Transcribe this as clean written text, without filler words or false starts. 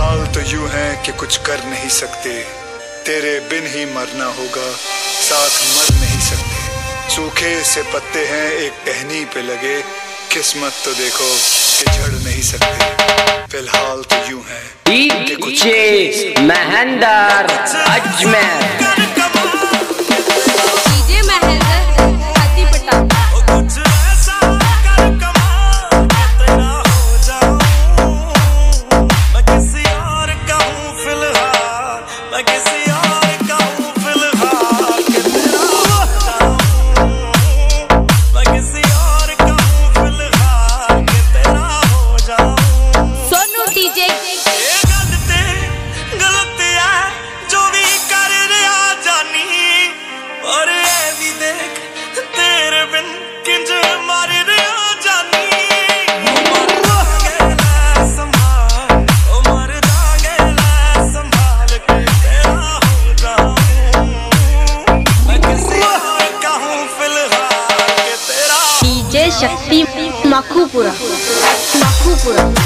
फिलहाल तो यूं है कि कुछ कर नहीं सकते, तेरे बिन ही मरना होगा, साथ मर नहीं सकते। सूखे से पत्ते हैं एक टहनी पे लगे, किस्मत तो देखो कि झड़ नहीं सकते। फिलहाल तो यूं है कि कुछ महेंद्र अजमेर। शक्ति मखूपुरा।